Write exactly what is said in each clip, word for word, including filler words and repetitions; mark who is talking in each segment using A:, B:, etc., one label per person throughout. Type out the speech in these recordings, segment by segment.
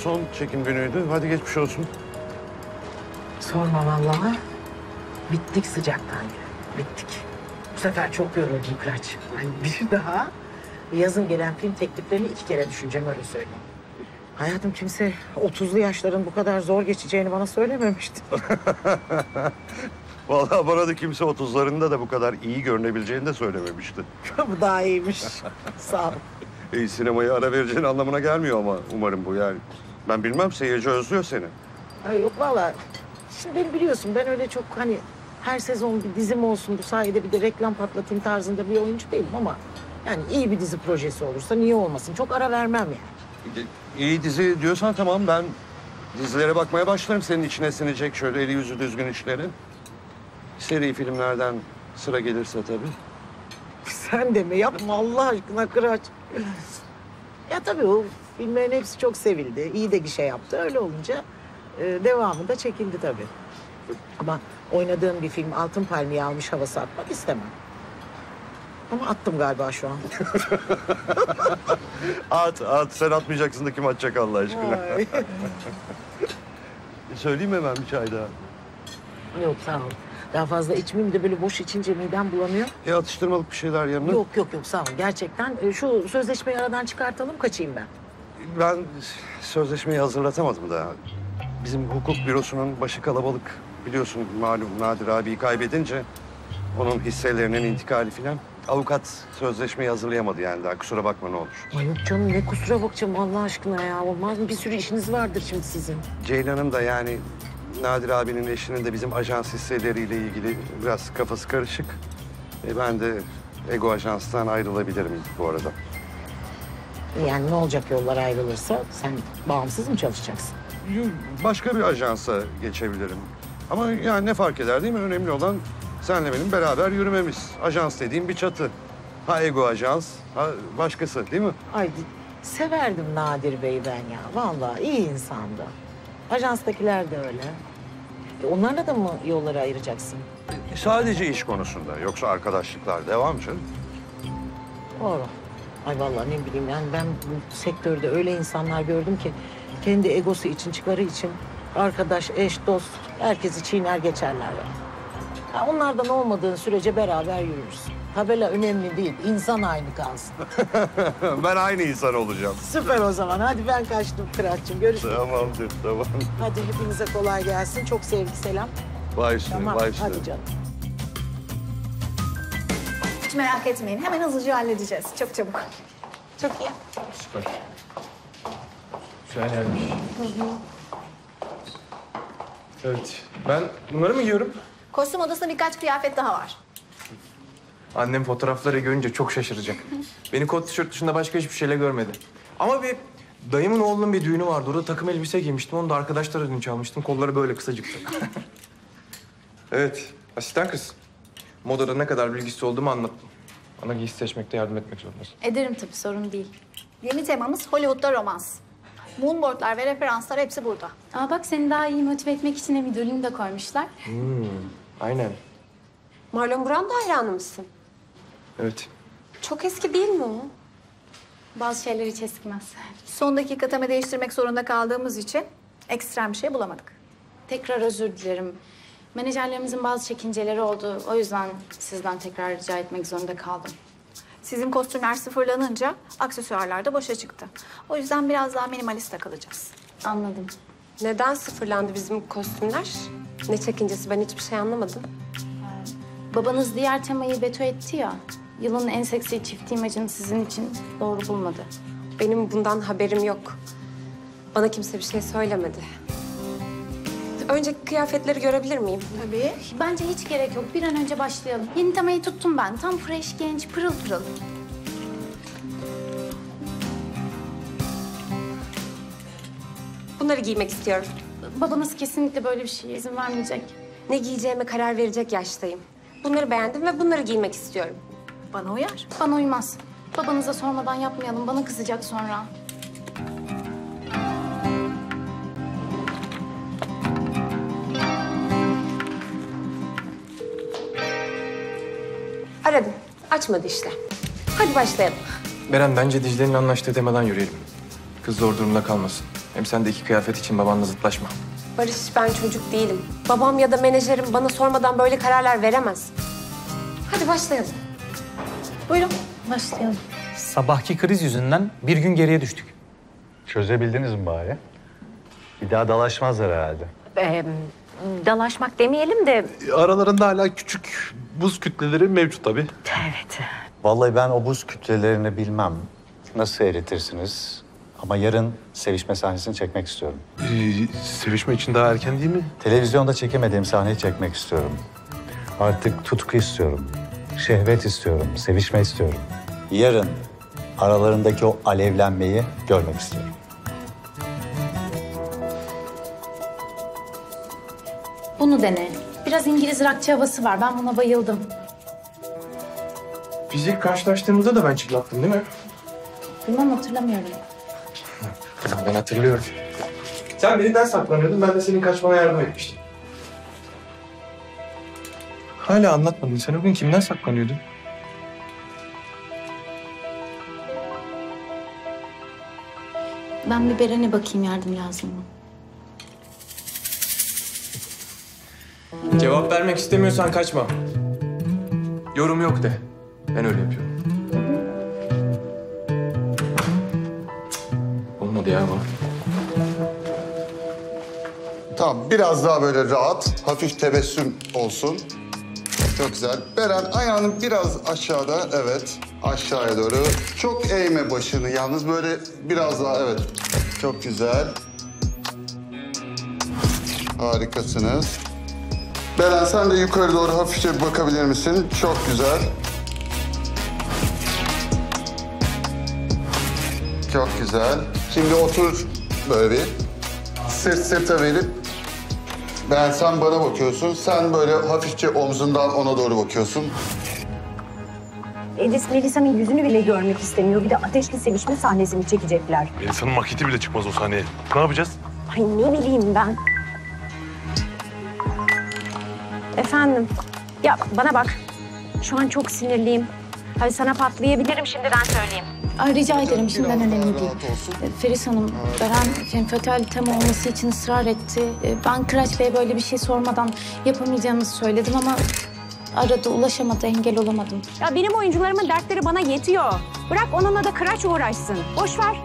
A: son çekim günüydü. Hadi geçmiş olsun.
B: Sorma vallahi. Bittik sıcaktan. Bittik. Bu sefer çok yoruldum Kıraç. Yani bir daha yazın gelen film tekliflerini iki kere düşüneceğim, öyle söyleyeyim. Hayatım, kimse otuzlu yaşların bu kadar zor geçeceğini bana söylememişti.
A: Vallahi bana da kimse otuzlarında da bu kadar iyi görünebileceğini de söylememişti.
B: Bu daha iyiymiş. Sağ ol.
A: E, sinemaya ara vereceğin anlamına gelmiyor ama umarım bu yani. Ben bilmem, seyirci özlüyor seni.
B: Ay yok vallahi. Şimdi beni biliyorsun, ben öyle çok hani her sezon bir dizim olsun, bu sayede bir de reklam patlatayım tarzında bir oyuncu değilim ama yani iyi bir dizi projesi olursa niye olmasın? Çok ara vermem yani.
A: İyi dizi diyorsan tamam, ben dizilere bakmaya başlarım. Senin içine sinecek şöyle eli yüzü düzgün işleri. Seri filmlerden sıra gelirse tabii.
B: Sen de mi? Yapma Allah aşkına Kıraç. Ya tabii o filmlerin hepsi çok sevildi. İyi de gişe yaptı. Öyle olunca e, devamı da çekildi tabii. Ama oynadığım bir film Altın Palmiye almış havası atmak istemem. Ama attım galiba şu an.
A: At, at. Sen atmayacaksın da kim atacak Allah aşkına? Söyleyeyim mi hemen bir çay daha?
B: Yok sağ ol. Daha fazla içmeyeyim de böyle boş içince midem bulanıyor.
A: E atıştırmalık bir şeyler yanına.
B: Yok yok yok sağ ol. Gerçekten e, şu sözleşmeyi aradan çıkartalım, kaçayım ben.
A: Ben sözleşmeyi hazırlatamadım daha. Bizim hukuk bürosunun başı kalabalık. Biliyorsun malum Nadir abiyi kaybedince onun hisselerinin intikali filan. Avukat sözleşmeyi hazırlayamadı yani daha. Kusura bakma ne olur.
B: Ay yok canım, ne kusura bakacağım Allah aşkına ya. Olmaz mı? Bir sürü işiniz vardır şimdi sizin.
A: Ceylan'ın da yani Nadir abinin eşinin de bizim ajans hisseleriyle ilgili biraz kafası karışık. E ben de Ego Ajans'tan ayrılabilirim bu arada.
B: Yani ne olacak yollar ayrılırsa? Sen bağımsız mı çalışacaksın?
A: Başka bir ajansa geçebilirim. Ama yani ne fark eder değil mi? Önemli olan senle benim beraber yürümemiz. Ajans dediğim bir çatı. Ha Ego Ajans, ha başkası değil mi?
B: Ay severdim Nadir Bey'i ben ya. Vallahi iyi insandı. Ajanstakiler de öyle. E, onlarla da mı yolları ayıracaksın?
A: E, sadece iş konusunda. Yoksa arkadaşlıklar devam canım.
B: Doğru. Ay vallahi ne bileyim yani ben bu sektörde öyle insanlar gördüm ki kendi egosu için, çıkarı için arkadaş, eş, dost herkesi çiğner geçerler yani. Ya onlardan olmadığın sürece beraber yürürüz. Tabela önemli değil, insan aynı kalsın.
A: Ben aynı insan olacağım.
B: Süper o zaman. Hadi ben kaçtım Kıraç'cığım. Görüşürüz.
A: Tamamdır, tamam.
B: Hadi hepinize kolay gelsin. Çok sevgi selam.
A: Baş üstüne,
B: Tamam,
A: baş üstüne.
B: hadi canım.
C: Hiç merak etmeyin. Hemen hızlıca halledeceğiz. Çok çabuk. Çok iyi.
D: Süper. Güzel yermiş. Evet. Ben bunları mı giyiyorum?
C: Kostüm odasında birkaç kıyafet daha var.
D: Annem fotoğrafları görünce çok şaşıracak. Beni kot tişört dışında başka hiçbir şeyle görmedi. Ama bir dayımın oğlunun bir düğünü vardı. Orada takım elbise giymiştim. Onu da arkadaşlar ödünç almıştım. Kolları böyle kısacıktı. Evet. Asistan kız. Modada ne kadar bilgisi olduğumu anlattım. Bana giysi seçmekte yardım etmek zorundasın.
C: Ederim tabii, sorun değil. Yeni temamız Hollywood'da romans. Moonboardlar ve referanslar hepsi burada.
E: Aa bak, seni daha iyi motive etmek için hem idolünü de koymuşlar.
D: Hmm, aynen.
F: Marlon Brando hayranı mısın?
D: Evet.
F: Çok eski değil mi o?
E: Bazı şeyler hiç eskimez.
C: Son dakika tema değiştirmek zorunda kaldığımız için ekstrem bir şey bulamadık.
E: Tekrar özür dilerim. Menajerlerimizin bazı çekinceleri oldu. O yüzden sizden tekrar rica etmek zorunda kaldım.
C: Sizin kostümler sıfırlanınca aksesuarlar da boşa çıktı. O yüzden biraz daha minimalist takılacağız.
E: Anladım.
F: Neden sıfırlandı bizim kostümler? Ne çekincesi, ben hiçbir şey anlamadım.
E: Babanız diğer temayı veto etti ya. Yılın en seksi çift imajını sizin için doğru bulmadı.
F: Benim bundan haberim yok. Bana kimse bir şey söylemedi. Önce kıyafetleri görebilir miyim?
C: Tabii.
E: Bence hiç gerek yok. Bir an önce başlayalım. Yeni temayı tuttum ben. Tam fresh, genç, pırıl pırıl.
F: Bunları giymek istiyorum.
E: Babanız kesinlikle böyle bir şeye izin vermeyecek.
F: Ne giyeceğime karar verecek yaştayım. Bunları beğendim ve bunları giymek istiyorum.
C: Bana uyar.
E: Bana uymaz. Babanıza sormadan yapmayalım. Bana kızacak sonra.
F: Aradım. Açmadı işte. Hadi başlayalım.
D: Beren, bence Dicle'nin anlaştığı temadan yürüyelim. Kız zor durumda kalmasın. Hem sen de iki kıyafet için babanla zıtlaşma.
F: Barış, ben çocuk değilim. Babam ya da menajerim bana sormadan böyle kararlar veremez. Hadi başlayalım.
E: Buyurun, başlayalım.
G: Sabahki kriz yüzünden bir gün geriye düştük.
H: Çözebildiniz mi bari? Bir daha dalaşmazlar herhalde.
I: Ee, dalaşmak demeyelim de
J: Aralarında hala küçük buz kütleleri mevcut tabii.
I: evet.
H: Vallahi ben o buz kütlelerini bilmem. Nasıl eritirsiniz? Ama yarın sevişme sahnesini çekmek istiyorum.
J: Ee, sevişme için daha erken değil mi?
H: Televizyonda çekemediğim sahneyi çekmek istiyorum. Artık tutku istiyorum. Şehvet istiyorum. Sevişme istiyorum. Yarın aralarındaki o alevlenmeyi görmek istiyorum.
E: Bunu dene. Biraz İngiliz rockçı havası var. Ben buna bayıldım.
D: Fizik karşılaştığımızda da ben çıplaktım değil mi?
E: Bilmem, hatırlamıyorum.
D: Ben hatırlıyorum. Sen birinden saklanıyordun, ben de senin kaçmana yardım etmiştim. Hala anlatmadın. Sen o gün kimden saklanıyordun?
E: Ben bir Beren'e bakayım, yardım lazım mı?
D: Cevap vermek istemiyorsan kaçma. Yorum yok de. Ben öyle yapıyorum. Olmadı ya bu.
K: Tamam, biraz daha böyle rahat, hafif tebessüm olsun. Çok güzel. Beren, ayağını biraz aşağıda, evet. Aşağıya doğru. Çok eğme başını, yalnız böyle biraz daha, evet. Çok güzel. Harikasınız. Beren, sen de yukarı doğru hafifçe bir bakabilir misin? Çok güzel. Çok güzel. Şimdi otur böyle bir. Sırt sırta verip, ben sen bana bakıyorsun. Sen böyle hafifçe omzundan ona doğru bakıyorsun.
I: Edis Melisa'nın yüzünü bile görmek istemiyor. Bir de ateşli sevişme sahnesini çekecekler.
J: İnsanın maketi bile çıkmaz o sahneye. Ne yapacağız?
I: Ay ne bileyim ben. Efendim. Ya bana bak. Şu an çok sinirliyim. Hadi sana patlayabilirim, şimdiden söyleyeyim.
E: Ay, rica ederim, şimdiden
K: Biraz daha
E: önemli değil.
K: rahat olsun.
E: E, Feris Hanım, Beren fenfatal tema olması için ısrar etti. E, Ben Kıraç Bey'e böyle bir şey sormadan yapamayacağımızı söyledim ama aradı, ulaşamadı, engel olamadım.
I: Ya benim oyuncularımın dertleri bana yetiyor. Bırak onunla da Kıraç uğraşsın. Boş ver.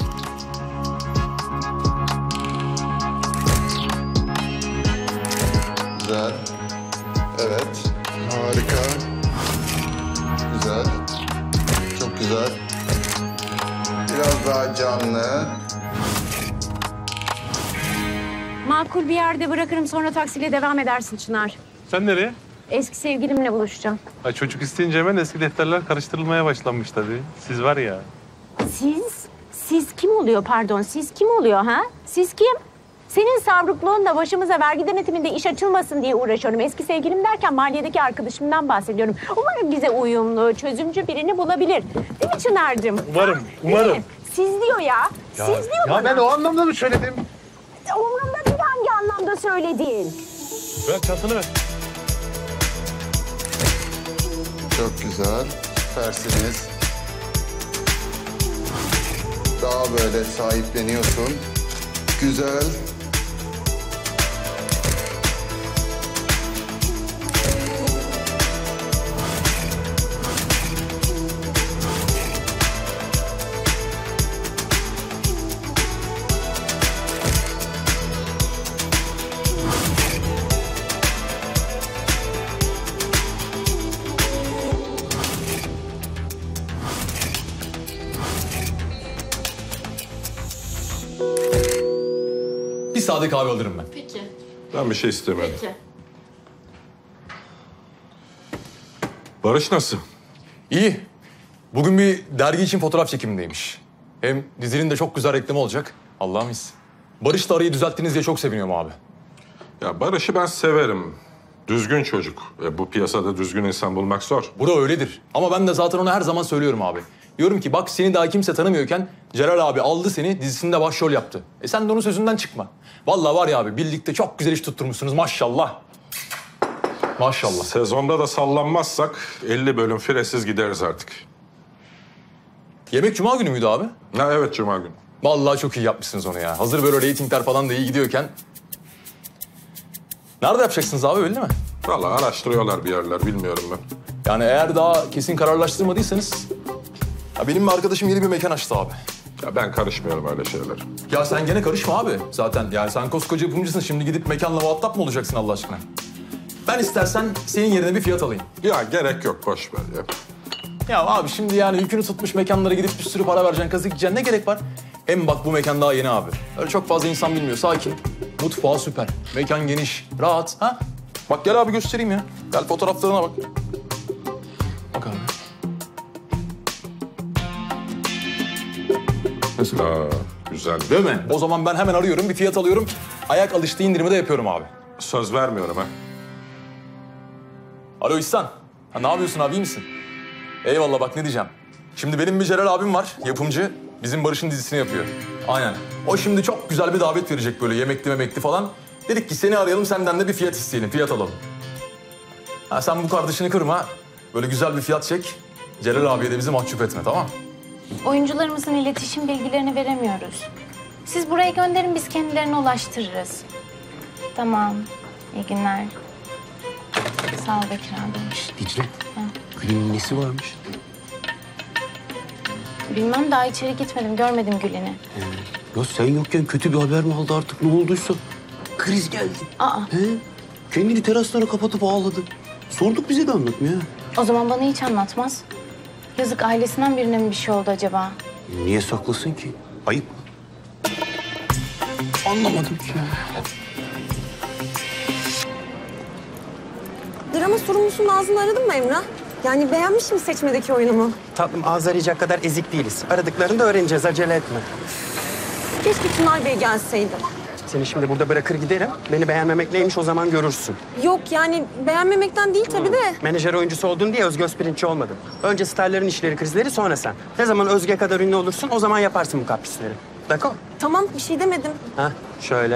K: Güzel. Evet. Harika. Güzel. Çok güzel. Biraz daha canlı.
I: Makul bir yerde bırakırım, sonra taksiyle devam edersin Çınar.
J: Sen nereye?
I: Eski sevgilimle buluşacağım.
J: Ay çocuk isteyince hemen eski defterler karıştırılmaya başlanmış tabii. Siz var ya.
I: Siz, siz kim oluyor pardon? Siz kim oluyor ha? Siz kim? Senin savrukluğunla başımıza vergi denetiminde iş açılmasın diye uğraşıyorum. Eski sevgilim derken maliyedeki arkadaşımdan bahsediyorum. Umarım bize uyumlu, çözümcü birini bulabilir. Değil mi Çınar'cığım?
J: Umarım,
I: Ha?
J: umarım.
I: Değil mi? Siz diyor ya. Siz diyor
J: Ya
I: bana.
J: ben o anlamda mı söyledim?
I: Umurumda değil hangi anlamda söylediğin.
J: Ver çantanı ver.
K: Çok güzel. Süpersiniz. Daha böyle sahipleniyorsun. Güzel.
L: Bir sade kahve alırım ben.
E: Peki,
J: Ben bir şey istemedim.
E: peki.
J: Barış nasıl?
L: İyi. Bugün bir dergi için fotoğraf çekimindeymiş. Hem dizinin de çok güzel reklamı olacak. Allah'ım mis. Barış da arayı düzelttiniz diye çok seviniyorum abi.
J: Ya Barış'ı ben severim. Düzgün çocuk. E, bu piyasada düzgün insan bulmak zor.
L: Bura öyledir. Ama ben de zaten ona her zaman söylüyorum abi. Diyorum ki bak seni daha kimse tanımıyorken Celal abi aldı seni dizisinde başrol yaptı. E sen de onun sözünden çıkma. Vallahi var ya abi birlikte çok güzel iş tutturmuşsunuz maşallah. Maşallah.
J: Sezonda da sallanmazsak elli bölüm firesiz gideriz artık.
L: Yemek cuma günü müydü abi?
J: Ha evet Cuma günü.
L: Vallahi çok iyi yapmışsınız onu ya. Hazır böyle reytingler falan da iyi gidiyorken. Nerede yapacaksınız abi, öyle mi?
J: Vallahi araştırıyorlar bir yerler, bilmiyorum ben.
L: Yani eğer daha kesin kararlaştırmadıysanız... Ya benim bir arkadaşım yeni bir mekan açtı abi.
J: Ya ben karışmıyorum öyle şeyler.
L: Ya sen gene karışma abi zaten. Yani sen koskoca yapımcısın, şimdi gidip mekanla muhatap mı olacaksın Allah aşkına? Ben istersen senin yerine bir fiyat alayım.
J: Ya gerek yok, boş ver ya.
L: Ya abi şimdi yani yükünü tutmuş mekanlara gidip bir sürü para vereceksin, kazık yiyeceksin. Ne gerek var? Hem bak bu mekan daha yeni abi. Öyle çok fazla insan bilmiyor, sakin. Mutfağı süper, mekan geniş, rahat. Ha? Bak gel abi göstereyim ya. Gel fotoğraflarına bak. Bak abi. Nasıl?
J: Aa, güzel.
L: Değil mi? O zaman ben hemen arıyorum, bir fiyat alıyorum. Ayak alıştığı indirimi de yapıyorum abi.
J: Söz vermiyorum ha.
L: Alo İhsan. Ha, ne yapıyorsun abi, iyi misin? Eyvallah, bak ne diyeceğim. Şimdi benim bir Celal abim var, yapımcı. Bizim Barış'ın dizisini yapıyor. Aynen. O şimdi çok güzel bir davet verecek böyle yemekli memekli falan. Dedik ki seni arayalım, senden de bir fiyat isteyelim, fiyat alalım. Ha, sen bu kardeşini kırma. Böyle güzel bir fiyat çek. Celal abiye de bizi mahcup etme, tamam?
E: Oyuncularımızın iletişim bilgilerini veremiyoruz. Siz buraya gönderin, biz kendilerine ulaştırırız. Tamam. İyi günler. Sağ ol Bekir abi.
M: Dicle, Gül'ün nesi varmış?
E: Bilmem, daha içeri gitmedim, görmedim Gül'ünü.
M: Ee, ya sen yokken kötü bir haber mi aldı artık, ne olduysa? Kriz geldi.
E: Aa.
M: He? Kendini teraslara kapatıp ağladı. Sorduk, bize de anlatmıyor.
E: O zaman bana hiç anlatmaz. Yazık, ailesinden birine mi bir şey oldu acaba?
M: Niye saklasın ki? Ayıp. Anlamadım ki ya.
F: Drama sorumlusunun ağzını aradın mı Emrah? Yani beğenmiş mi seçmedeki oyunumu?
N: Tatlım, ağız arayacak kadar ezik değiliz. Aradıklarını da öğreneceğiz, acele etme.
F: Keşke Tünay Bey gelseydi.
N: Seni şimdi burada bırakır giderim. Beni beğenmemek neymiş o zaman görürsün.
F: Yok yani beğenmemekten değil tabii de.
N: Menajer oyuncusu oldun diye Özge Özpirinççi olmadın. Önce starların işleri, krizleri, sonra sen. Ne zaman Özge kadar ünlü olursun o zaman yaparsın bu kaprisleri. D'accord?
F: Tamam, bir şey demedim.
N: Ha, şöyle.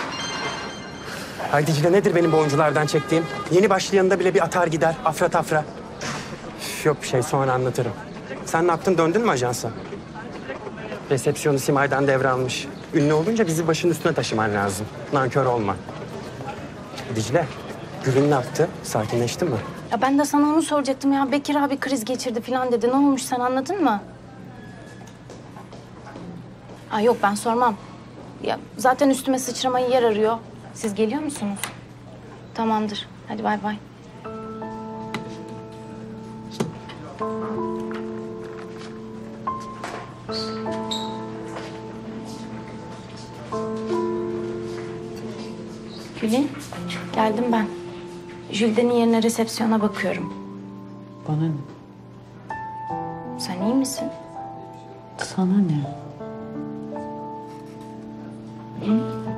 N: Haydi Dicle, nedir benim bu oyunculardan çektiğim? Yeni başlayanında bile bir atar gider, afra tafra. Üf, yok bir şey, sonra anlatırım. Sen ne yaptın, döndün mü ajansa? Resepsiyonu Simay'dan devralmış. Ünlü olunca bizi başın üstüne taşıman lazım. Nankör olma. Dicle, Gül'ün ne yaptı? Sakinleşti mi?
E: Ya ben de sana onu soracaktım ya. Bekir abi kriz geçirdi falan dedi. Ne olmuş, sen anladın mı? Aa, yok ben sormam. Ya zaten üstüme sıçramayı yer arıyor. Siz geliyor musunuz? Tamamdır. Hadi bay bay. Gül'ün, geldim ben. Jülden'in yerine resepsiyona bakıyorum.
O: Bana ne?
E: Sen iyi misin?
O: Sana ne?
E: Hı?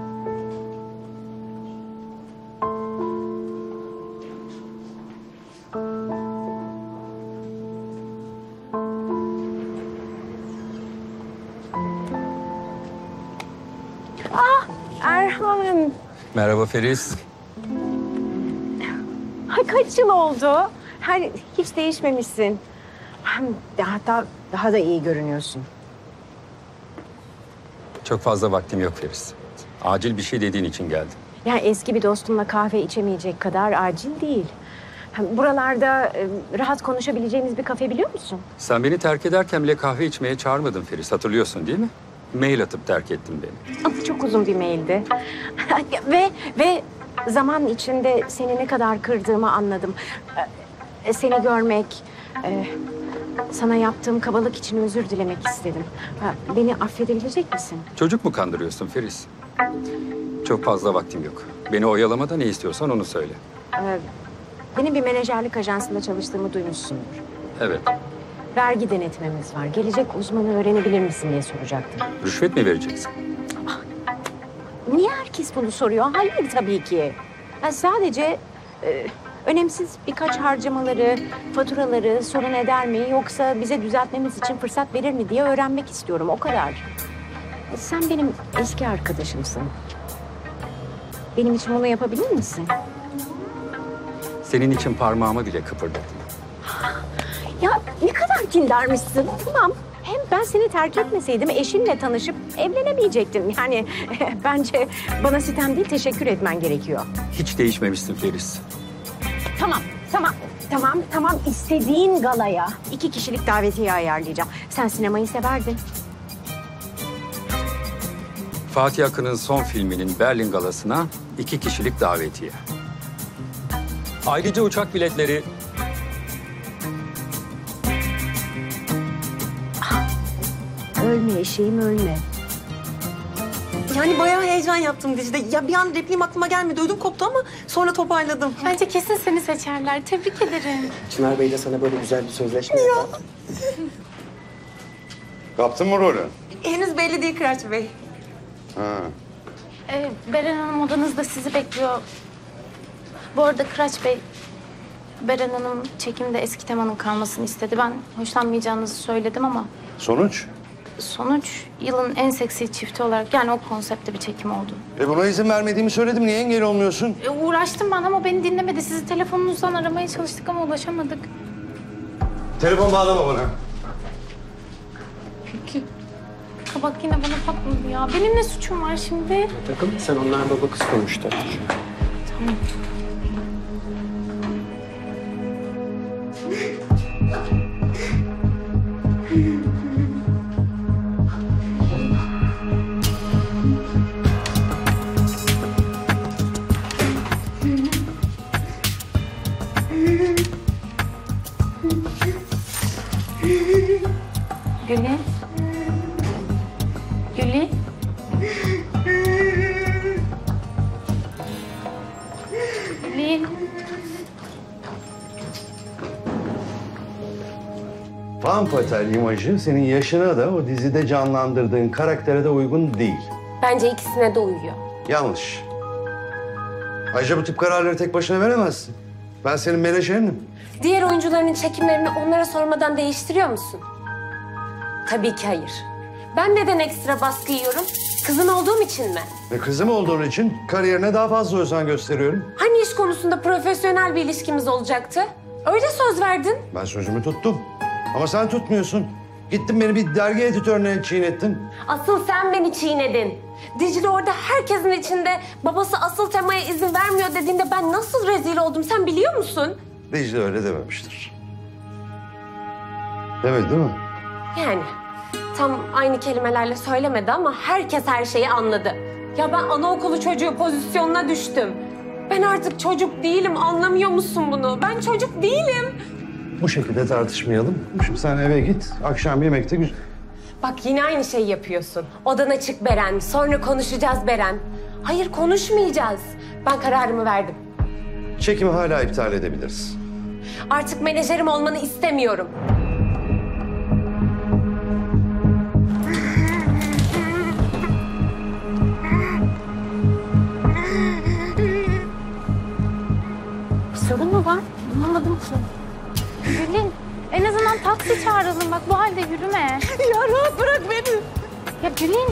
I: Ah Erhan.
P: Merhaba Feriz.
I: Ay, kaç yıl oldu? Her hiç değişmemişsin.
O: Hatta daha da iyi görünüyorsun.
P: Çok fazla vaktim yok Feriz. Acil bir şey dediğin için geldim.
I: Yani eski bir dostumla kahve içemeyecek kadar acil değil. Buralarda e, rahat konuşabileceğimiz bir kafe biliyor musun?
P: Sen beni terk ederken bile kahve içmeye çağırmadın Feriz. Hatırlıyorsun değil mi? Mail atıp terk ettin beni.
I: Ama çok uzun bir maildi. ve ve zaman içinde seni ne kadar kırdığımı anladım. E, seni görmek, e, sana yaptığım kabalık için özür dilemek istedim. Ha, beni affedebilecek misin?
P: Çocuk mu kandırıyorsun Feriz? Çok fazla vaktim yok. Beni oyalamadan ne istiyorsan onu söyle.
I: E, benim bir menajerlik ajansında çalıştığımı duymuşsundur.
P: Evet.
I: Vergi denetmemiz var. Gelecek uzmanı öğrenebilir misin diye soracaktım.
P: Rüşvet mi vereceksin?
I: Niye herkes bunu soruyor? Hayır tabii ki. Yani sadece e, önemsiz birkaç harcamaları, faturaları sorun eder mi? Yoksa bize düzeltmemiz için fırsat verir mi diye öğrenmek istiyorum. O kadar. E, sen benim eski arkadaşımsın. Benim için bunu yapabilir misin?
P: Senin için parmağıma bile kıpırdadım.
I: Ya ne kadar kindarmışsın. Tamam. Hem ben seni terk etmeseydim eşinle tanışıp evlenemeyecektin. Yani bence bana sitem değil teşekkür etmen gerekiyor.
P: Hiç değişmemişsin Feris.
I: Tamam, tamam, tamam, tamam. İstediğin galaya iki kişilik davetiye ayarlayacağım. Sen sinemayı severdin.
P: Fatih Akın'ın son filminin Berlin galasına iki kişilik davetiye. Ayrıca uçak biletleri...
I: Ölme eşeğim ölme.
Q: Yani bayağı heyecan yaptım Dicle. Ya bir an repliğim aklıma gelmedi. Ödüm koptu ama sonra toparladım.
E: Bence kesin seni seçerler. Tebrik ederim.
N: Çınar Bey de sana böyle güzel bir sözleşme yapar.
A: Kaptın mı rolü?
Q: Henüz belli değil Kıraç Bey.
A: Ha.
E: Ee, Beren Hanım odanızda sizi bekliyor. Bu arada Kıraç Bey, Beren Hanım çekimde eski temanın kalmasını istedi. Ben hoşlanmayacağınızı söyledim ama
A: Sonuç?
E: sonuç yılın en seksi çifti olarak yani o konseptte bir çekim oldu.
A: E buna izin vermediğimi söyledim. Niye engel olmuyorsun?
E: E, uğraştım ben ama beni dinlemedi. Sizi telefonunuzdan aramaya çalıştık ama ulaşamadık.
A: Telefon bağlama bana.
E: Peki. Kabak yine bana patladı ya. Benim ne suçum var şimdi?
N: Takım sen onlar baba kız konuştu.
E: Tamam. Gülün. Gülün. Gülün.
A: Fan Patel imajı senin yaşına da o dizide canlandırdığın karaktere de uygun değil.
F: Bence ikisine de uyuyor.
A: Yanlış. Ayrıca bu tip kararları tek başına veremezsin. Ben senin menajerinim.
F: Diğer oyuncuların çekimlerini onlara sormadan değiştiriyor musun? Tabii ki hayır. Ben neden ekstra baskı yiyorum? Kızın olduğum için mi?
A: Ve kızım olduğun için kariyerine daha fazla özen gösteriyorum.
F: Hani iş konusunda profesyonel bir ilişkimiz olacaktı? Öyle söz verdin.
A: Ben sözümü tuttum. Ama sen tutmuyorsun. Gittin beni bir dergi editörüne çiğnettin.
F: Asıl sen beni çiğnedin. Dicle orada herkesin içinde babası asıl temaya izin vermiyor dediğinde ben nasıl rezil oldum sen biliyor musun?
A: Dicle öyle dememiştir. Demedi değil mi?
F: Yani tam aynı kelimelerle söylemedi ama herkes her şeyi anladı. Ya ben anaokulu çocuğu pozisyonuna düştüm. Ben artık çocuk değilim, anlamıyor musun bunu? Ben çocuk değilim.
A: Bu şekilde tartışmayalım. Şimdi sen eve git. Akşam yemekte güzel...
F: Bak yine aynı şeyi yapıyorsun. Odana çık Beren, sonra konuşacağız Beren. Hayır konuşmayacağız. Ben kararımı verdim.
A: Çekimi hala iptal edebiliriz.
F: Artık menajerim olmanı istemiyorum.
E: Bir sorun mu var? Anlamadım ki. Gülün, en azından taksi çağıralım. Bak bu halde yürüme.
Q: Ya rahat bırak beni.
E: Ya Gülün.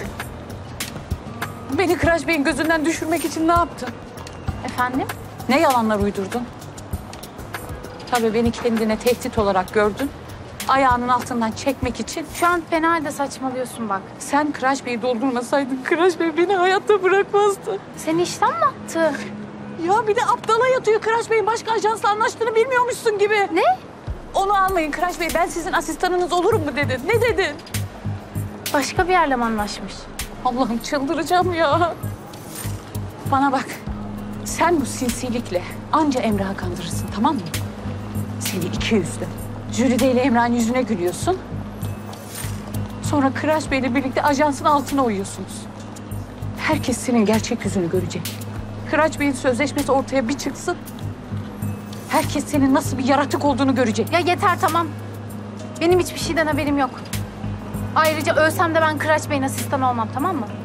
R: Beni Kıraç Bey'in gözünden düşürmek için ne yaptın?
E: Efendim?
R: Ne yalanlar uydurdun? Tabii beni kendine tehdit olarak gördün. Ayağının altından çekmek için.
E: Şu an fena halde saçmalıyorsun bak.
R: Sen Kıraç Bey'i doldurmasaydın Kıraç Bey beni hayatta bırakmazdı.
E: Seni işten mi attı?
R: Ya bir de aptala yatıyor Kıraç Bey'in başka ajansla anlaştığını bilmiyormuşsun gibi.
E: Ne?
R: Onu almayın Kıraç Bey, ben sizin asistanınız olurum mu dedin? Ne dedin?
E: Başka bir yerle mi anlaşmış?
R: Allah'ım çıldıracağım ya. Bana bak, sen bu sinsilikle anca Emrah'ı kandırırsın, tamam mı? Seni iki yüzlü. Jüride ile Emrah'ın yüzüne gülüyorsun. Sonra Kıraç Bey'le birlikte ajansın altına uyuyorsunuz. Herkes senin gerçek yüzünü görecek. Kıraç Bey'in sözleşmesi ortaya bir çıksın. Herkes senin nasıl bir yaratık olduğunu görecek.
E: Ya yeter tamam. Benim hiçbir şeyden haberim yok. Ayrıca ölsem de ben Kıraç Bey'in asistanı olmam, tamam mı?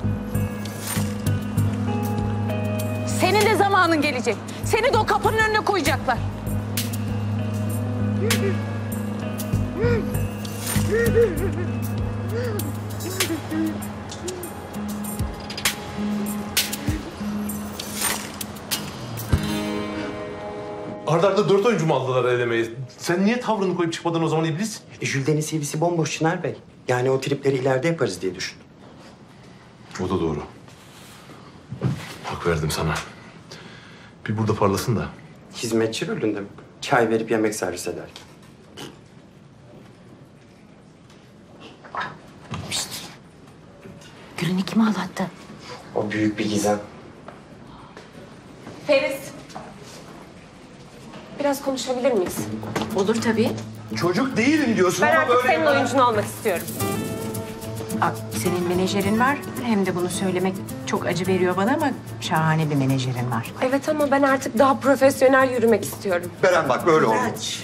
R: Senin de zamanın gelecek. Seni de o kapının önüne koyacaklar.
S: Arda arda dört oyuncu mu aldılar elemeyi? Sen niye tavrını koyup çıkmadın o zaman iblis?
N: E, Jülden'in C V'si bomboş Çınar Bey. Yani o tripleri ileride yaparız diye düşündüm.
S: O da doğru. Hak verdim sana. Bir burada parlasın da.
N: Hizmetçi rolünde mi? Çay verip yemek servis ederken.
I: Gül'ünü kim ağlattı?
N: O büyük bir gizem.
F: Feris. Biraz konuşabilir miyiz?
I: Olur tabii.
A: Çocuk değilim diyorsun
F: Ben
A: ama
F: artık
A: böyle...
F: senin oyuncunu olmak istiyorum.
O: Aa, senin menajerin var. Hem de bunu söylemek çok acı veriyor bana ama şahane bir menajerin var.
F: Evet ama ben artık daha profesyonel yürümek istiyorum.
A: Beren bak böyle olmaz.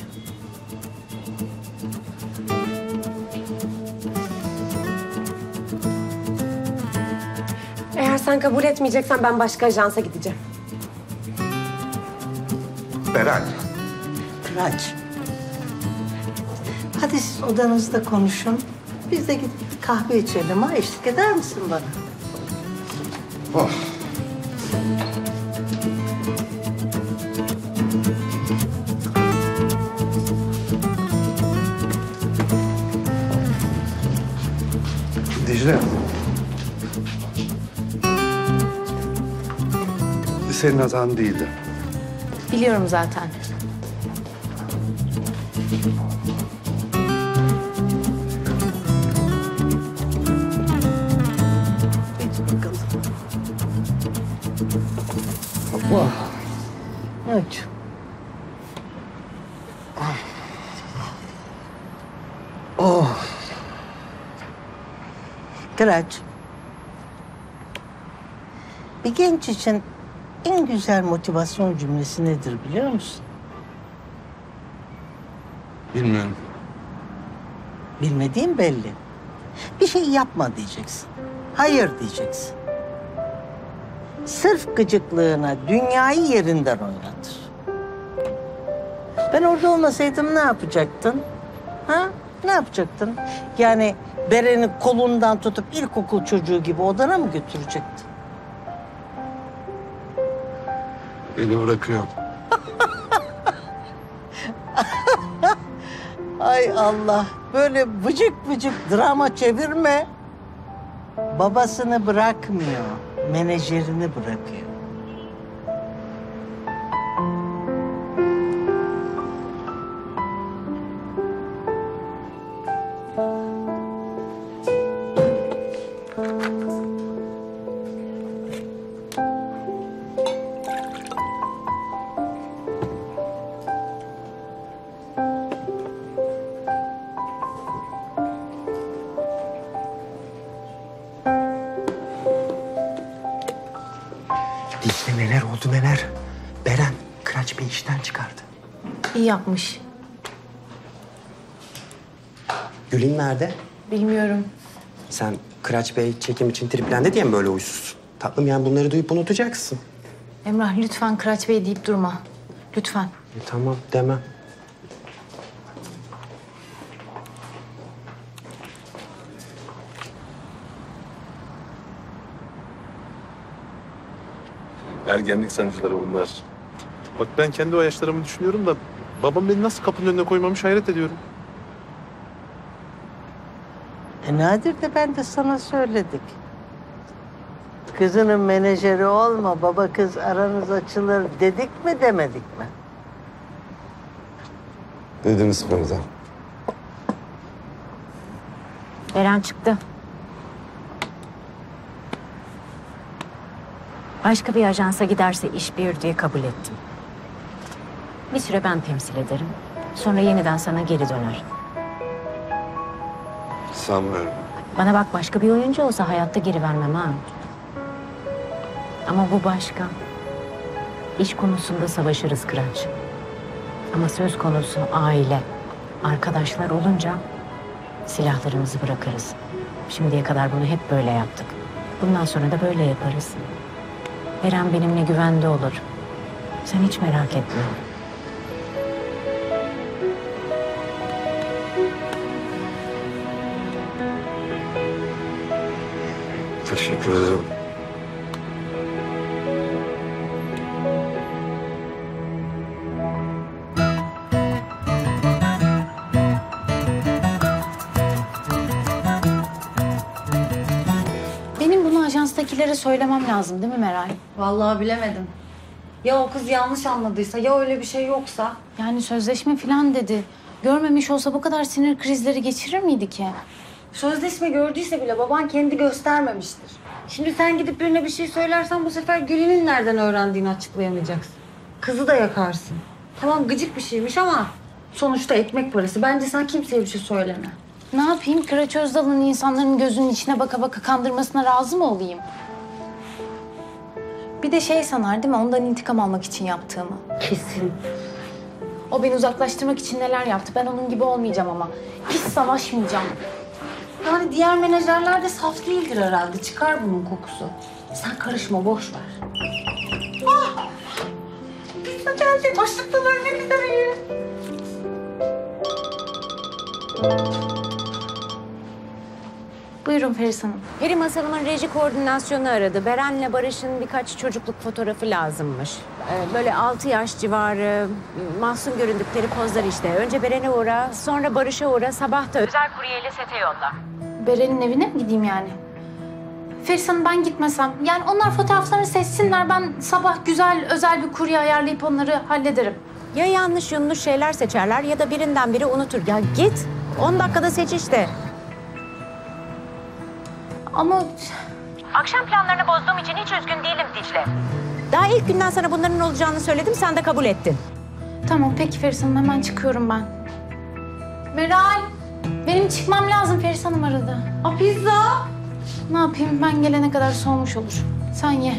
F: Eğer sen kabul etmeyeceksen ben başka ajansa gideceğim.
A: Beren.
T: Kıraç. Hadi siz odanızda konuşun. Biz de gidip kahve içelim ha. Eşlik eder misin bana?
A: Oh. Dicle. Senin hatan değildi.
E: Biliyorum zaten.
T: Vah. Evet. Oh. Kıraç. Bir genç için en güzel motivasyon cümlesi nedir biliyor musun?
A: Bilmiyorum.
T: Bilmediğin belli. Bir şey yapma diyeceksin. Hayır diyeceksin. Sırf gıcıklığına dünyayı yerinden oynatır. Ben orada olmasaydım ne yapacaktın? Ha? Ne yapacaktın? Yani Beren'i kolundan tutup ilkokul çocuğu gibi odana mı götürecektin?
A: Beni bırakıyor.
T: Ay Allah, böyle vıcık vıcık drama çevirme. Babasını bırakmıyor, menajerini bırakıyor.
N: Dicle neler oldu neler. Beren, Kıraç Bey işten çıkardı.
E: İyi yapmış.
N: Gül'ün nerede?
E: Bilmiyorum.
N: Sen Kıraç Bey çekim için triplendi diye mi böyle huysuz? Tatlım yani bunları duyup unutacaksın.
E: Emrah lütfen Kıraç Bey deyip durma. Lütfen.
N: E, tamam demem.
S: Ergenlik sancıları bunlar. Bak ben kendi o yaşlarımı düşünüyorum da babam beni nasıl kapının önüne koymamış hayret ediyorum.
T: E Nadir de ben de sana söyledik. Kızının menajeri olma, baba kız aranız açılır dedik mi demedik mi?
A: Dediniz Feride.
I: Beren çıktı. Başka bir ajansa giderse iş büyür diye kabul ettim. Bir süre ben temsil ederim. Sonra yeniden sana geri döner.
A: Sanmıyorum.
I: Bana bak başka bir oyuncu olsa hayatta geri vermem ha. Ama bu başka. İş konusunda savaşırız Kıraç. Ama söz konusu aile, arkadaşlar olunca silahlarımızı bırakırız. Şimdiye kadar bunu hep böyle yaptık. Bundan sonra da böyle yaparız. Beren benimle güvende olur. Sen hiç merak etme.
A: Teşekkür ederim.
E: evdekilere söylemem lazım değil mi Meral?
U: Vallahi bilemedim. Ya o kız yanlış anladıysa, ya öyle bir şey yoksa?
E: Yani sözleşme falan dedi. Görmemiş olsa bu kadar sinir krizleri geçirir miydi ki?
U: Sözleşme gördüyse bile baban kendi göstermemiştir. Şimdi sen gidip birine bir şey söylersen bu sefer Gül'ünün nereden öğrendiğini açıklayamayacaksın. Kızı da yakarsın. Tamam gıcık bir şeymiş ama sonuçta ekmek parası. Bence sen kimseye bir şey söyleme.
E: Ne yapayım? Kıraç Özdal'ın insanların gözünün içine baka baka kandırmasına razı mı olayım? Bir de şey sanar değil mi? Ondan intikam almak için yaptığımı.
U: Kesin.
E: O beni uzaklaştırmak için neler yaptı. Ben onun gibi olmayacağım ama. Hiç savaşmayacağım.
U: Yani diğer menajerler de saf değildir herhalde. Çıkar bunun kokusu. Sen karışma, boş ver. Ah! Pizza geldi. Açlıktan ölmek üzereyim.
E: Buyurun Feris Hanım.
I: Peri Masalım'ın reji koordinasyonu aradı. Beren'le Barış'ın birkaç çocukluk fotoğrafı lazımmış. Ee, böyle altı yaş civarı, mahzun göründükleri pozlar işte. Önce Beren'e uğra, sonra Barış'a uğra, sabah da özel kuryeyle sete yolla.
E: Beren'in evine mi gideyim yani? Feris Hanım ben gitmesem. Yani onlar fotoğraflarını seçsinler. Ben sabah güzel özel bir kurye ayarlayıp onları hallederim.
I: Ya yanlış yanlış şeyler seçerler ya da birinden biri unutur. Ya git, on dakikada seç işte.
E: Ama...
I: Akşam planlarını bozduğum için hiç üzgün değilim Dicle. Daha ilk günden sana bunların olacağını söyledim, sen de kabul ettin.
E: Tamam peki Feris Hanım, hemen çıkıyorum ben. Meral, benim çıkmam lazım, Feris Hanım aradı.
U: A pizza?
E: Ne yapayım, ben gelene kadar soğumuş olur. Sen ye.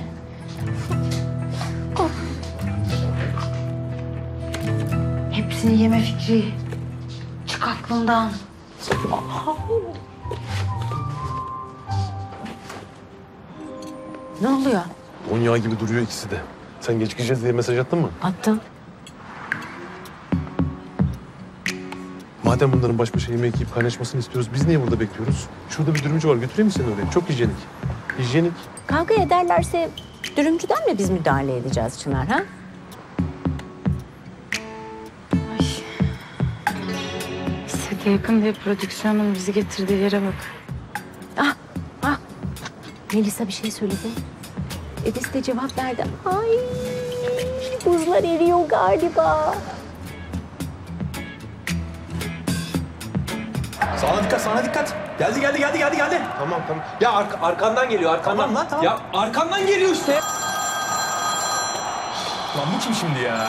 U: Hepsini yeme Fikri. Çık aklımdan.
I: Ne oluyor?
S: On yağı gibi duruyor ikisi de. Sen gecikeceğiz diye mesaj attın mı?
I: Attım.
S: Madem bunların baş başa yemek yiyip kaynaşmasını istiyoruz, biz niye burada bekliyoruz? Şurada bir dürümcü var, götüreyim mi seni oraya? Çok hijyenik. Hijyenik.
I: Kavga ederlerse dürümcüden mi biz müdahale edeceğiz Çınar ha?
R: Sete yakın diye prodüksiyonun bizi getirdiği yere bak.
I: Ah, ah. Melisa bir şey söyledi. Edis de cevap verdi. Ay, buzlar eriyor galiba.
L: Sana dikkat, sana dikkat. Geldi, geldi, geldi, geldi, geldi.
D: Tamam, tamam. Ya arka, arkandan geliyor, arkandan.
L: Tamam lan, tamam.
D: Ya arkandan geliyor işte.
L: Lan bu kim şimdi ya?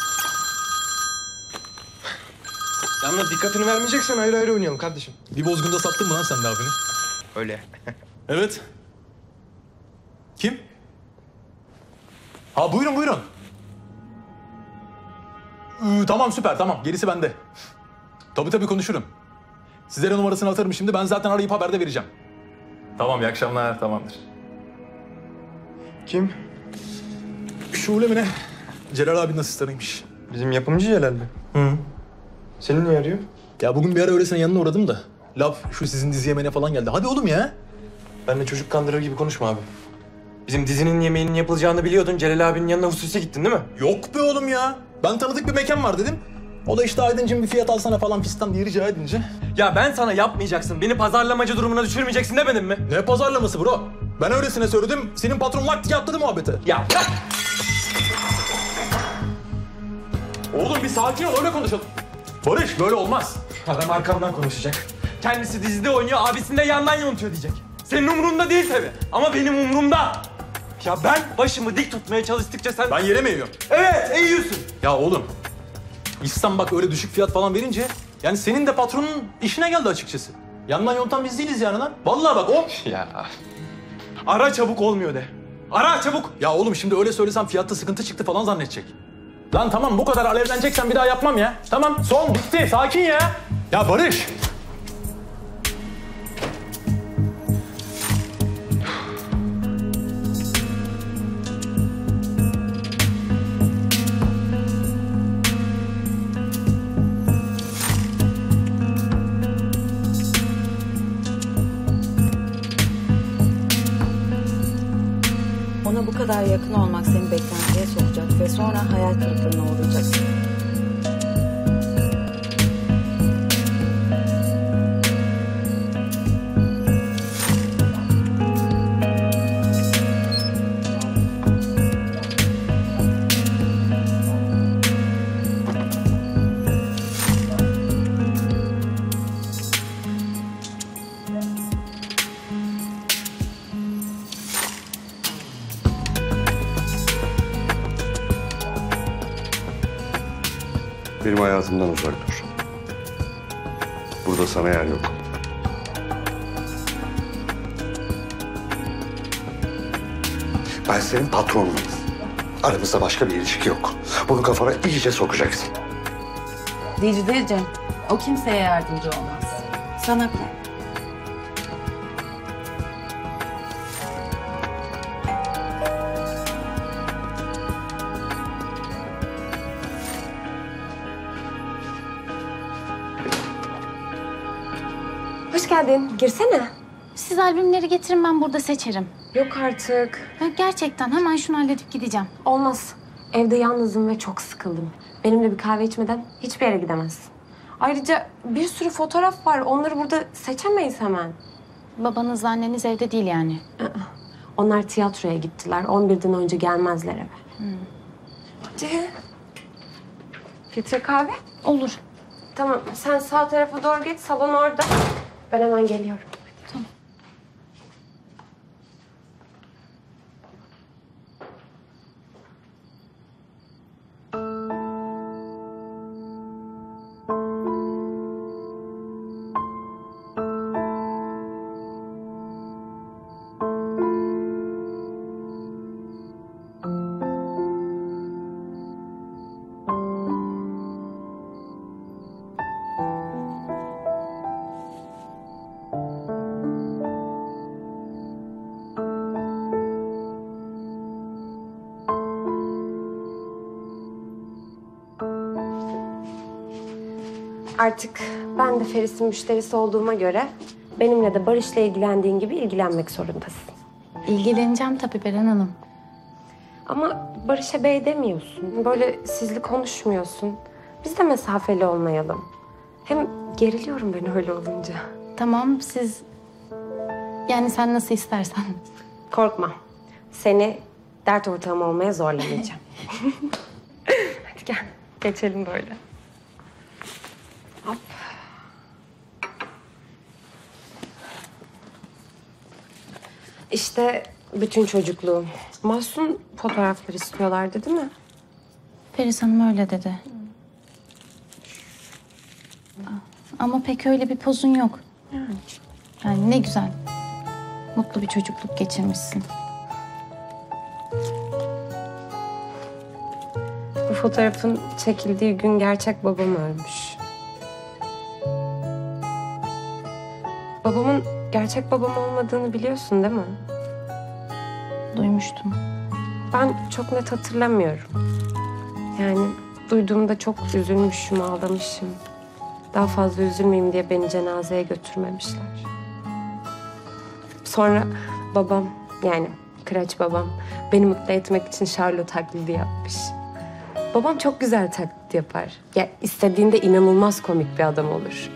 D: Yalnız dikkatini vermeyeceksen ayrı ayrı oynayalım kardeşim.
L: Bir bozgunda sattın mı lan sen de abini?
D: Öyle.
L: Evet. Kim? Ha buyurun, buyurun. Ee, tamam, süper, tamam. Gerisi bende. Tabii tabii konuşurum. Sizlere numarasını atarım şimdi. Ben zaten arayıp haberde vereceğim. Tamam, iyi akşamlar. Tamamdır.
D: Kim?
L: Şule mi ne? Celal abinin asistanıymış.
D: Bizim yapımcı Celal mi?
L: Hı.
D: Seni niye arıyor?
L: Ya bugün bir ara öylesine yanına uğradım da. Laf şu sizin dizi yemeğine falan geldi. Hadi oğlum ya.
D: Benle çocuk kandırır gibi konuşma abi. Bizim dizinin yemeğinin yapılacağını biliyordun. Celal abinin yanına hususi gittin değil mi?
L: Yok be oğlum ya. Ben tanıdık bir mekan var dedim. O da işte Aydıncığım bir fiyat alsana falan fistan diye rica edince.
D: Ya ben sana yapmayacaksın, beni pazarlamacı durumuna düşürmeyeceksin demedim mi?
L: Ne pazarlaması bro? Ben öylesine söyledim, senin patron lak diye atladı muhabbete.
D: Ya bırak!
L: Oğlum bir sakin ol, öyle konuşalım. Barış, böyle olmaz.
D: Adam arkamdan konuşacak. Kendisi dizide oynuyor, abisini de yandan yontuyor diyecek. Senin umurunda değil tabii ama benim umurumda. Ya ben başımı dik tutmaya çalıştıkça sen...
L: Ben yere mi eğiyorum?
D: Evet, eğiyorsun.
L: Ya oğlum, İhsan bak öyle düşük fiyat falan verince... Yani senin de patronun işine geldi açıkçası. Yandan yontan biz değiliz yani lan. Vallahi bak o...
D: Ya... Ara çabuk olmuyor de. Ara çabuk.
L: Ya oğlum şimdi öyle söylesem fiyatta sıkıntı çıktı falan zannedecek. Lan tamam bu kadar alevleneceksen bir daha yapmam ya. Tamam son bitti sakin ya. Ya Barış.
U: Ona bu kadar yakın olmak seni beklentiye sokacak ve sonra hayal kırıklığına uğrayacaksın.
A: Benim hayatımdan uzak dur. Burada sana yer yok. Ben senin patronunum. Aramızda başka bir ilişki yok. Bunu kafana iyice sokacaksın.
O: Dicle'cim, o kimseye yardımcı olmaz. Sana bırak.
F: Hoş geldin. Girsene.
E: Siz albümleri getirin, ben burada seçerim.
F: Yok artık.
E: Ha, gerçekten hemen şunu halledip gideceğim.
F: Olmaz. Evde yalnızım ve çok sıkıldım. Benimle bir kahve içmeden hiçbir yere gidemezsin. Ayrıca bir sürü fotoğraf var. Onları burada seçemeyiz hemen.
E: Babanızla anneniz evde değil yani.
F: Onlar tiyatroya gittiler. on birden önce gelmezler eve.
E: Hmm.
F: Hadi. Filtre kahve?
E: Olur.
F: Tamam. Sen sağ tarafa doğru geç. Salon orada. Ben hemen geliyorum.
E: Tamam.
F: Artık ben de Feris'in müşterisi olduğuma göre benimle de Barış'la ilgilendiğin gibi ilgilenmek zorundasın.
E: İlgileneceğim tabii Beren Hanım.
F: Ama Barış'a bey demiyorsun. Böyle sizli konuşmuyorsun. Biz de mesafeli olmayalım. Hem geriliyorum ben öyle olunca.
E: Tamam, siz... Yani sen nasıl istersen.
F: Korkma. Seni dert ortağım olmaya zorlamayacağım. Hadi gel. Geçelim böyle. Hop. İşte bütün çocukluğum. Mahsun fotoğraflar istiyorlardı değil mi?
E: Feris Hanım öyle dedi. Ama pek öyle bir pozun yok. Yani ne güzel. Mutlu bir çocukluk geçirmişsin.
F: Bu fotoğrafın çekildiği gün gerçek babam ölmüş. Babamın gerçek babam olmadığını biliyorsun değil mi?
E: Duymuştum.
F: Ben çok net hatırlamıyorum. Yani duyduğumda çok üzülmüşüm, ağlamışım. Daha fazla üzülmeyeyim diye beni cenazeye götürmemişler. Sonra babam, yani Kıraç babam beni mutlu etmek için Charlotte taklidi yapmış. Babam çok güzel taklit yapar. Ya istediğinde inanılmaz komik bir adam olur.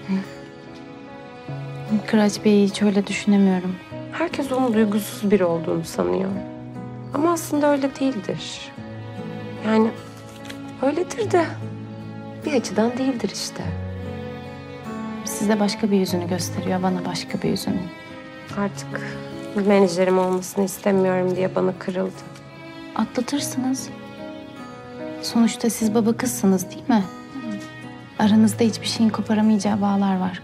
E: Kıraç Bey'i hiç öyle düşünemiyorum.
F: Herkes onun duygusuz biri olduğunu sanıyor. Ama aslında öyle değildir. Yani öyledir de bir açıdan değildir işte.
E: Size başka bir yüzünü gösteriyor, bana başka bir yüzünü.
F: Artık bir menajerim olmasını istemiyorum diye bana kırıldı.
E: Atlatırsınız. Sonuçta siz baba kızsınız değil mi? Aranızda hiçbir şeyin koparamayacağı bağlar var.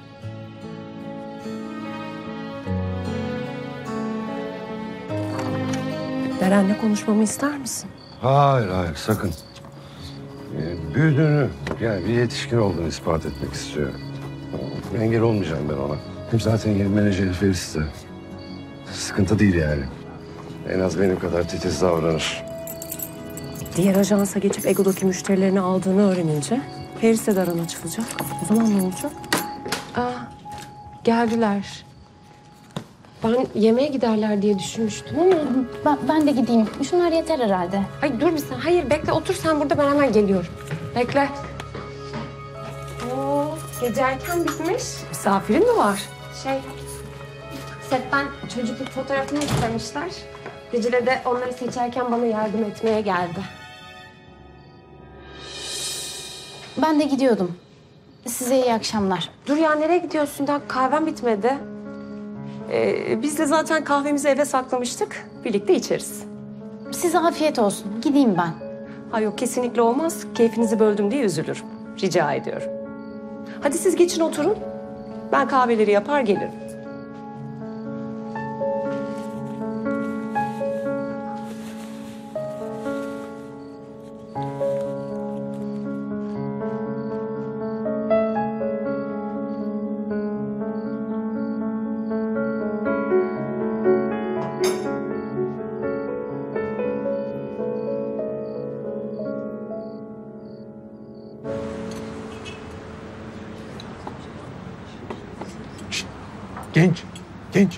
F: Beren'le konuşmamı ister misin?
A: Hayır, hayır, sakın. Ee, büyüdüğünü, yani bir yetişkin olduğunu ispat etmek istiyor. Engel olmayacağım ben ona. Hem zaten yeni menajeri Feris de. Sıkıntı değil yani. En az benim kadar titiz davranır.
F: Diğer ajansa geçip Ego'daki müşterilerini aldığını öğrenince Feris'le de aran açılacak. O zaman ne olacak? Aa, geldiler. Ben yemeğe giderler diye düşünmüştüm ama...
E: Ben, ben de gideyim. Şunlar yeter herhalde.
F: Ay dur bir sen. Hayır bekle otur sen burada ben hemen geliyorum. Bekle. Oo, gece erken bitmiş. Misafirin mi var? Şey, setten çocukluk fotoğrafını istemişler. Dicle de onları seçerken bana yardım etmeye geldi.
E: Ben de gidiyordum. Size iyi akşamlar.
F: Dur ya nereye gidiyorsun? Daha kahven bitmedi.
Q: Ee, biz de zaten kahvemizi eve saklamıştık. Birlikte içeriz.
E: Size afiyet olsun. Gideyim ben.
Q: Ha yok kesinlikle olmaz. Keyfinizi böldüm diye üzülürüm.
B: Rica ediyorum. Hadi siz geçin oturun. Ben kahveleri yapar gelirim.
S: Genç, genç.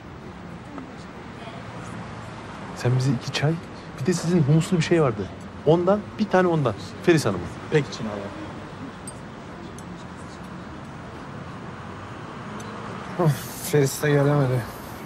S: Sen bize iki çay, bir de sizin humuslu bir şey vardı. Ondan, bir tane ondan. Feris Hanım'a.
L: Peki Çınar abi.
D: Feris de gelemedi.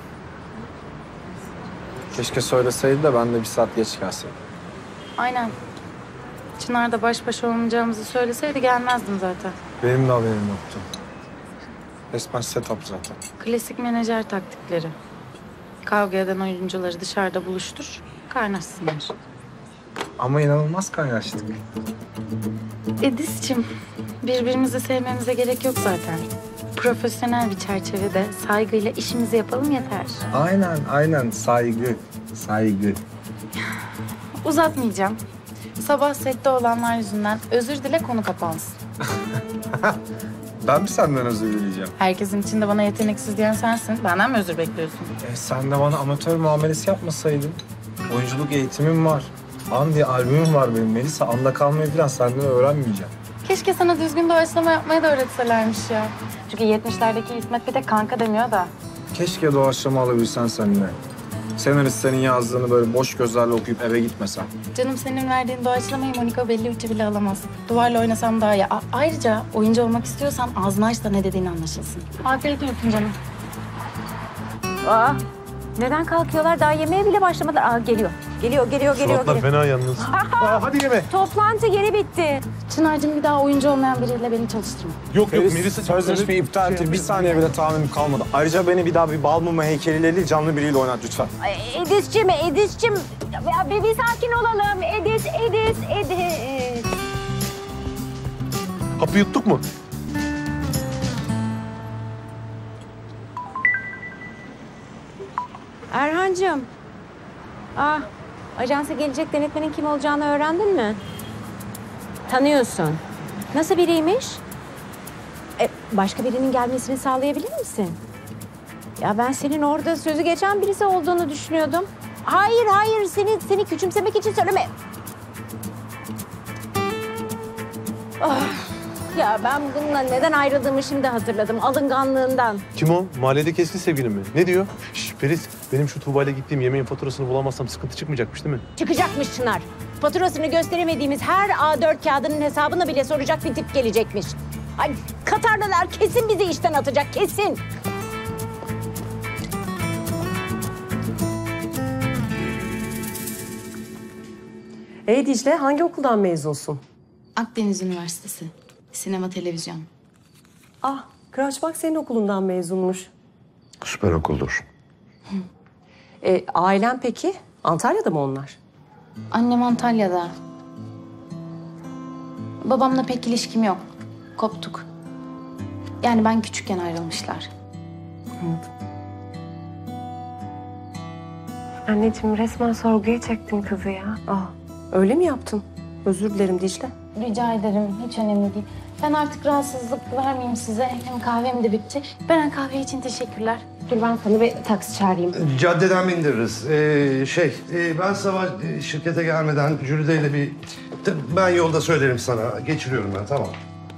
D: Keşke söyleseydi de ben de bir saat geç gelseydim.
E: Aynen. Çınar da baş başa olmayacağımızı söyleseydi gelmezdim zaten.
D: Benim de haberim yoktu. Resmen setup zaten.
E: Klasik menajer taktikleri. Kavga eden oyuncuları dışarıda buluştur, kaynaşsınlar.
D: Ama inanılmaz kaynaştık.
E: Edis'cim, birbirimizi sevmemize gerek yok zaten. Profesyonel bir çerçevede saygıyla işimizi yapalım yeter.
D: Aynen, aynen. Saygı, saygı.
E: Uzatmayacağım. Sabah sette olanlar yüzünden özür dile, konu kapansın.
D: Ben mi senden özür dileyeceğim?
E: Herkesin içinde bana yeteneksiz diyen sensin. Benden mi özür bekliyorsun?
D: E, sen de bana amatör muamelesi yapmasaydın. Oyunculuk eğitimim var. An diye albümüm var benim Melisa. Anda kalmayı falan senden öğrenmeyeceğim.
E: Keşke sana düzgün doğaçlama yapmayı da öğretselermiş ya. Çünkü yetmişlerdeki İsmet bir tek kanka demiyor da.
D: Keşke doğaçlama alabilsen seninle. Senarist senin yazdığını böyle boş gözlerle okuyup eve gitmesen.
E: Canım, senin verdiğin doğaçlamayı Monika Bellucci bile alamaz. Duvarla oynasam daha iyi. A- ayrıca oyuncu olmak istiyorsan ağzını aç da ne dediğini anlaşılsın. Afiyet olsun canım.
I: Aa, neden kalkıyorlar? Daha yemeğe bile başlamadılar. Aa, geliyor. Geliyor, geliyor, geliyor.
S: Suratlar
I: geliyor.
S: fena yalnız. Aa, hadi yeme.
I: Toplantı yeni bitti.
E: Çınar'cığım, bir daha oyuncu olmayan biriyle beni çalıştırma.
S: Yok yok
D: Feris,
S: Melisa.
D: sözleşmeyi iptal etti. Bir saniye bile tahammülüm kalmadı. Ayrıca beni bir daha bir bal mumu heykeliyle değil, canlı biriyle oynat lütfen.
I: Ay, Edis'cim, Edis'cim. Ya, bir, bir sakin olalım. Edis, Edis, Edis.
S: Kapı yuttuk mu?
I: Erhancığım. Ah, ajansa gelecek denetmenin kim olacağını öğrendin mi? Tanıyorsun. Nasıl biriymiş? E, başka birinin gelmesini sağlayabilir misin? Ya ben senin orada sözü geçen birisi olduğunu düşünüyordum. Hayır, hayır. Seni, seni küçümsemek için söyleme. Ah, ya ben bununla neden ayrıldığımı şimdi hatırladım. Alınganlığından.
S: Kim o? Mahalledeki eski sevgilim mi? Ne diyor? Şş, Feris, benim şu Tuğba'yla gittiğim yemeğin faturasını bulamazsam sıkıntı çıkmayacakmış değil mi?
I: Çıkacakmış Çınar. Faturasını gösteremediğimiz her A dört kağıdının hesabını bile soracak bir tip gelecekmiş. Ay, Katarlılar kesin bizi işten atacak, kesin.
B: Ey Dicle, hangi okuldan mezunsun?
E: Akdeniz Üniversitesi. Sinema, televizyon.
B: Ah, Kıraç bak senin okulundan mezunmuş.
A: Süper okuldur.
B: E, ailen peki? Antalya'da mı onlar?
E: Annem Antalya'da. Babamla pek ilişkim yok. Koptuk. Yani ben küçükken ayrılmışlar.
F: Anneciğim, resmen sorguya çektin kızı ya.
B: Ah, öyle mi yaptın? Özür dilerim Dicle.
E: Rica ederim. Hiç önemli değil. Ben artık rahatsızlık vermeyeyim size. Hem kahvem de bitti. Beren, kahve için teşekkürler.
F: Dur ben sana bir taksi çağırayım.
A: Caddeden bindiririz. Ee, şey, e, ben sabah e, şirkete gelmeden Jülide'yle bir... Ben yolda söylerim sana. Geçiriyorum ben, tamam.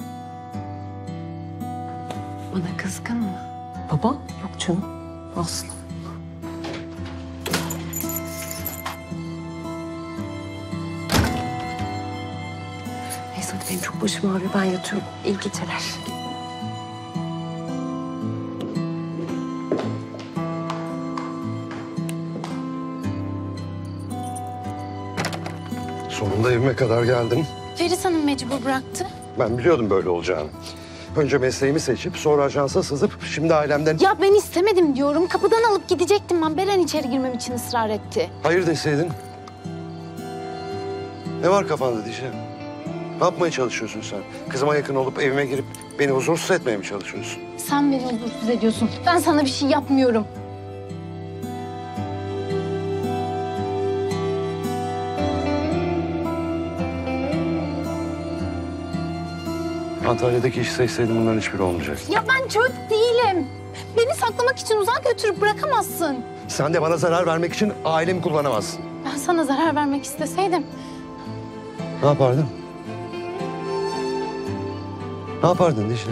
F: Bana kızgın mı?
B: Baba? Yok canım. Aslı. Neyse hadi, benim çok başım ağrıyor. Ben yatıyorum. İyi geceler.
A: Sonunda evime kadar geldim.
E: Feris Hanım mecbur bıraktı.
A: Ben biliyordum böyle olacağını. Önce mesleğimi seçip sonra ajansa sızıp şimdi ailemden...
E: Ya ben istemedim diyorum. Kapıdan alıp gidecektim ben. Beren içeri girmem için ısrar etti.
A: Hayır deseydin. Ne var kafanda diyeceğim? Ne yapmaya çalışıyorsun sen? Kızıma yakın olup evime girip beni huzursuz etmeye mi çalışıyorsun?
E: Sen beni huzursuz ediyorsun. Ben sana bir şey yapmıyorum.
A: Antalya'daki işi seçseydim bunların hiçbiri olmayacak.
E: Ya ben çocuk değilim. Beni saklamak için uzağa götürüp bırakamazsın.
A: Sen de bana zarar vermek için ailemi kullanamazsın.
E: Ben sana zarar vermek isteseydim
A: Ne yapardın? Ne yapardın Dicle?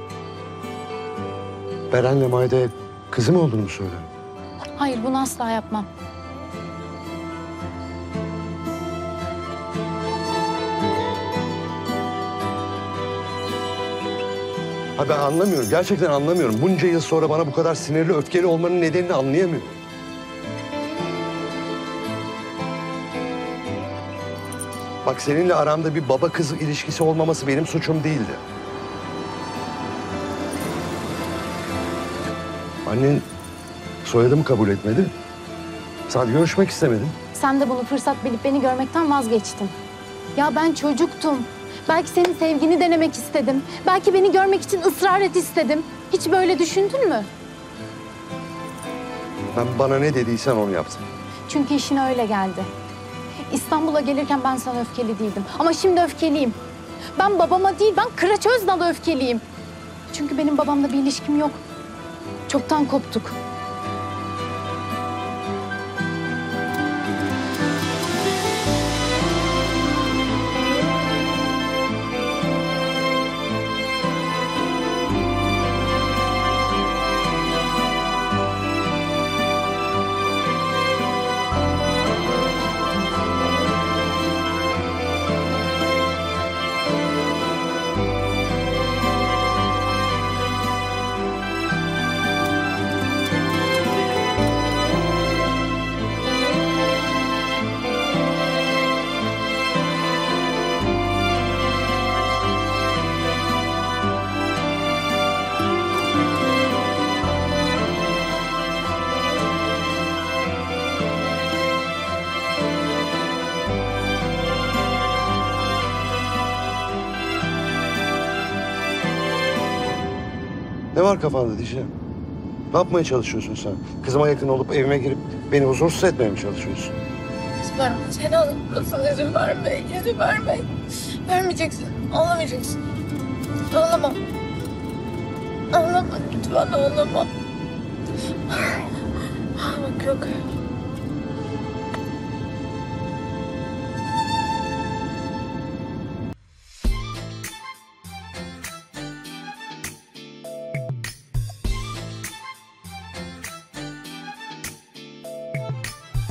A: Beren'le Mayde'ye kızım olduğunu mu söyler?
E: hayır bunu asla yapmam.
A: Ha ben anlamıyorum. Gerçekten anlamıyorum. Bunca yıl sonra bana bu kadar sinirli, öfkeli olmanın nedenini anlayamıyorum. Bak seninle aramda bir baba kız ilişkisi olmaması benim suçum değildi. Annen soyadımı kabul etmedi. Sadece görüşmek istemedim.
E: Sen de bunu fırsat bilip beni görmekten vazgeçtin. Ya ben çocuktum. Belki senin sevgini denemek istedim. Belki beni görmek için ısrar et istedim. Hiç böyle düşündün mü?
A: Ben bana ne dediysen onu yaptım.
E: Çünkü işin öyle geldi. İstanbul'a gelirken ben sana öfkeli değildim. Ama şimdi öfkeliyim. Ben babama değil, ben Kıraç Özdal'a öfkeliyim. Çünkü benim babamla bir ilişkim yok. Çoktan koptuk.
A: Ne var kafanda Dicle? Ne yapmaya çalışıyorsun sen? Kızıma yakın olup evime girip beni huzursuz etmeye mi çalışıyorsun?
C: Lütfen seni anlatmasına izin verme, izin verme. Vermeyeceksin, ağlamayacaksın. Ağlama. Ağlama, lütfen ağlama. Bak yok.